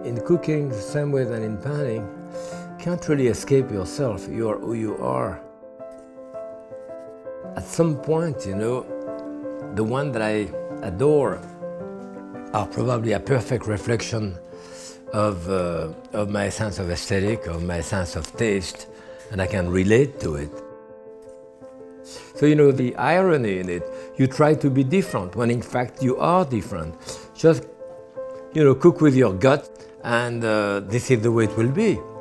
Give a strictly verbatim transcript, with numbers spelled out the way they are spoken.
in cooking, the same way than in painting, you can't really escape yourself. You are who you are. At some point, you know, the one that I adore are probably a perfect reflection of, uh, of my sense of aesthetic, of my sense of taste, and I can relate to it. So, you know, the irony in it, you try to be different when in fact you are different. Just, you know, cook with your gut, and uh, this is the way it will be.